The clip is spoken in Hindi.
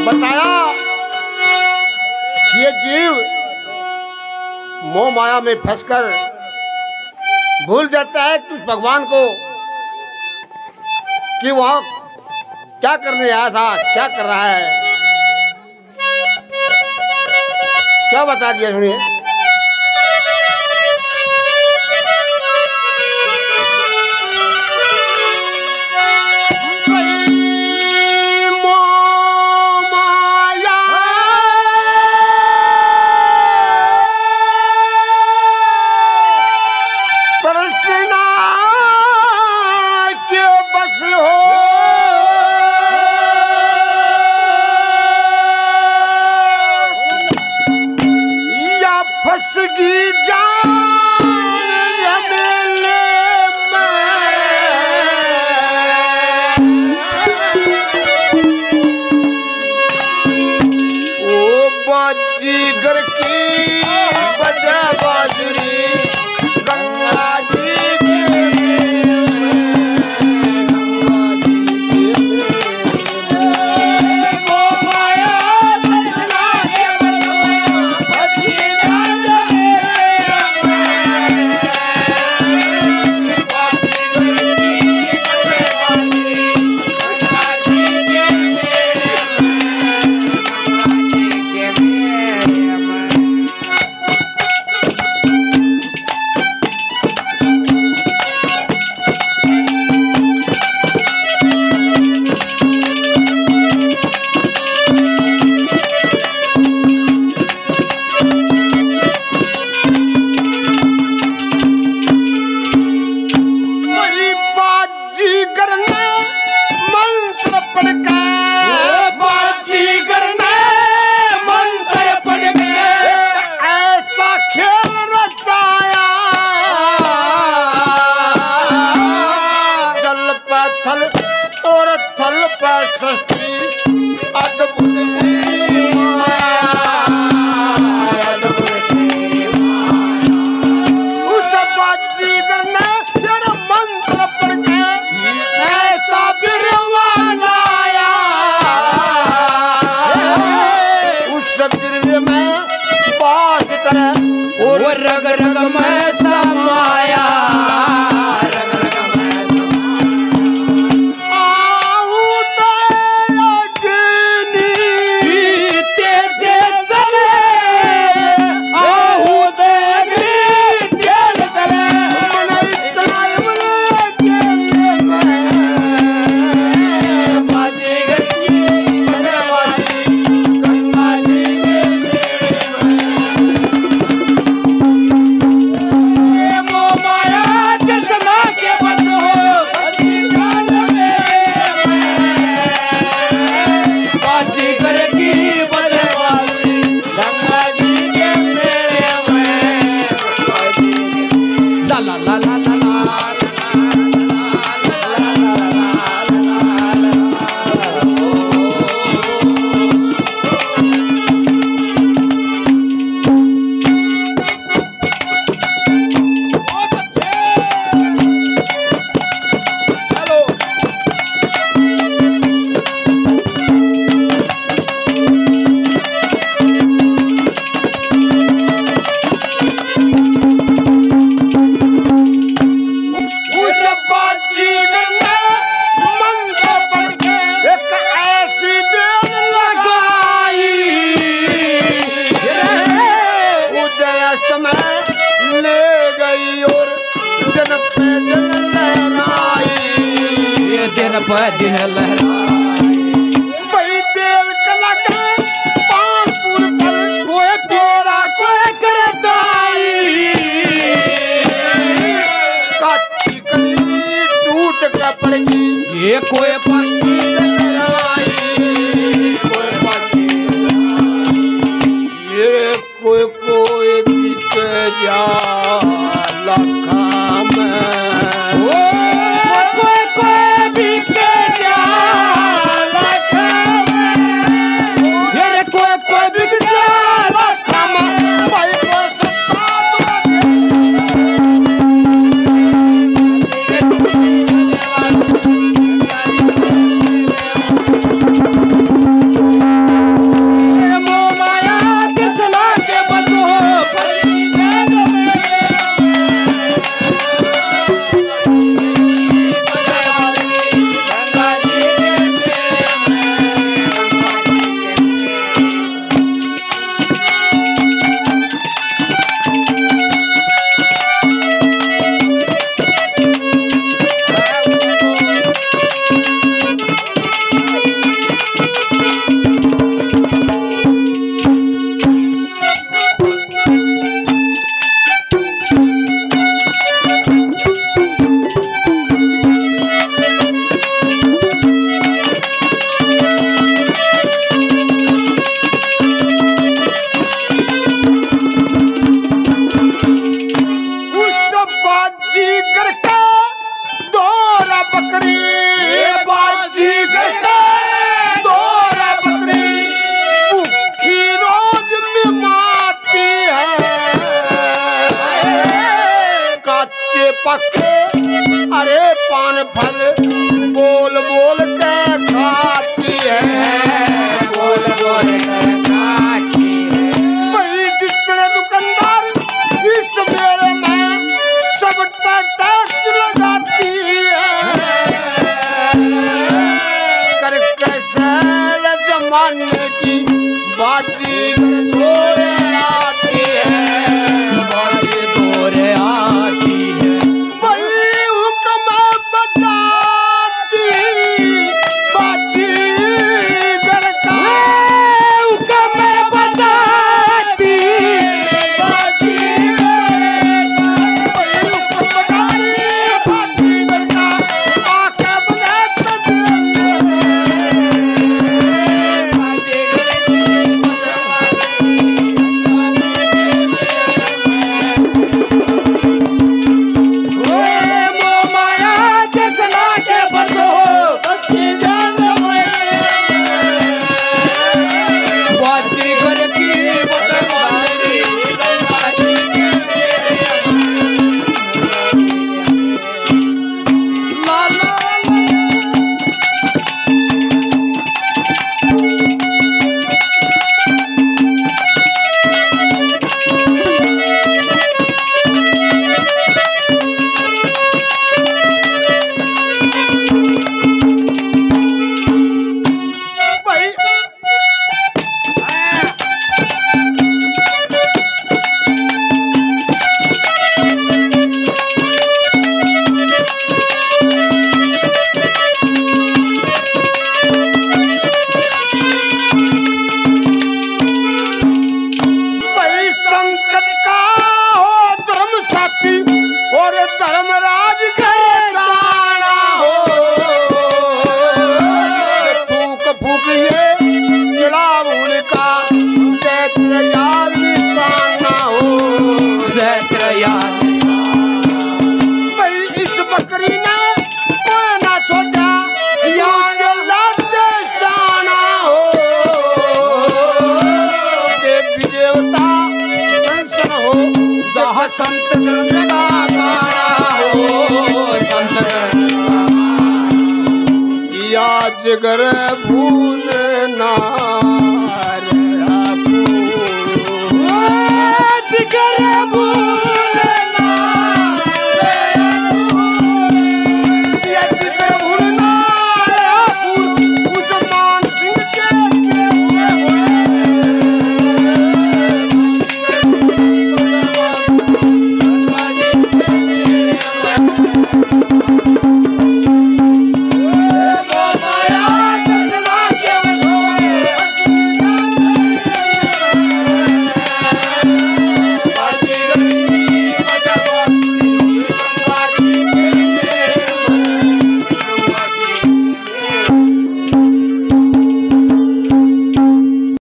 बताया कि ये जीव मोह माया में फंसकर भूल जाता है कि भगवान को कि वह क्या करने आया था, क्या कर रहा है। क्या बता दिया सुनिए। रग रग में समाया, रग रग में तेजे चले, आहू तेरे तेल चले, दिन लहराई भाई देव कला के पानपुर पर कोई तेरा कोई करताई, काटी कली टूट कर पड़गी। ये कोई पक्षी लहराई, कोई पक्षी ये कोई बिक जा लखा में, कोई बिक जा अरे पान फल बोल बोल के खाती है, बोल बोल के खाती है। भाई जितने दुकानदार इस मेले में सब टैक्स लगाती है, कर कैसे ये जमाने की बाजी दौड़े आती है, बाजी दौड़े आती है। भाई हुक्म बजाती बाजी घर का, हुक्म बजाती बाजी भाई हुक्म बजाती बाजी घर का, आके बजाते मोह माया जसना के बसो बाजी घर की बदमाशी गंगा जी के ला ला भाई भाई संकट का हो धर्म साथी और धर्मराज घर जाना हो, फूक फूक ये किलाबुल का चैत्र याद निशाना हो, जैत्र याद भाई इस बकरी ने कोई ना छोड़ा याद से जाना हो, देवी देवता दर्शन हो जहाँ संत ग्रंथ का गाना हो, संत ग्रंथ या जिगर भूल